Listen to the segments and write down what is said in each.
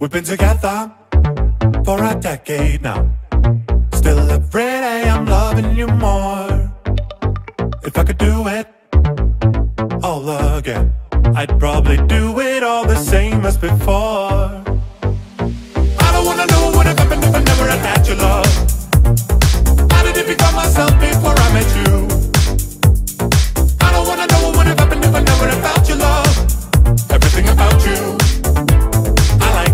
We've been together for a decade now. Still every day I'm loving you more. If I could do it all again, I'd probably do it all the same as before. I don't wanna know what would have happened if I never had had your love. How did it become myself before I met you? I don't wanna know what would have happened if I never had felt your love. Everything about you I like.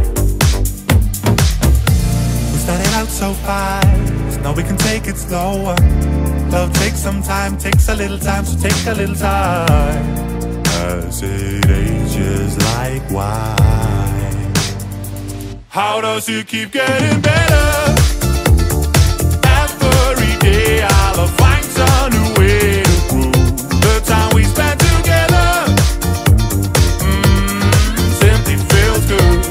We started out so fast, now we can take it slower. Love takes some time, takes a little time, so take a little time. As it ages like wine. How does it keep getting better? Every day I'll find some new way to prove the time we spent together. Simply feels good.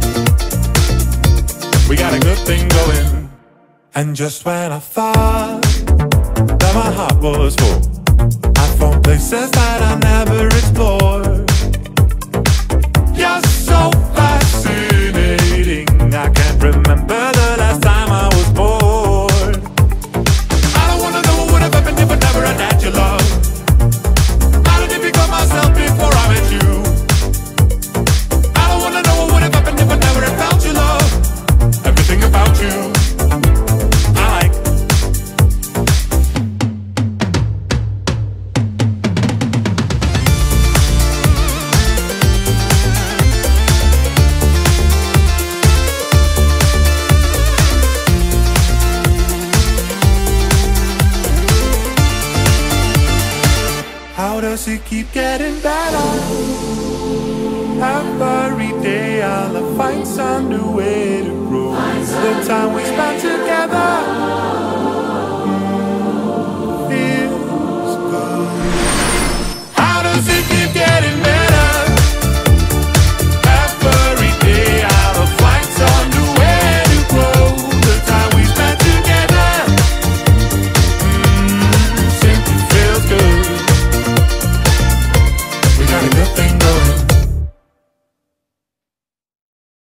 We got a good thing going. And just when I thought that my heart was full, I found places that I never explored. You're so fascinating, I can't remember the last time I was bored. I don't wanna know what would have happened if I never had had your love. How did it become myself before I met you? I don't wanna know what would have happened if I never had felt your love. Everything about you I like. How does it keep getting better? Every day I'll find some new way to prove the time we spent together.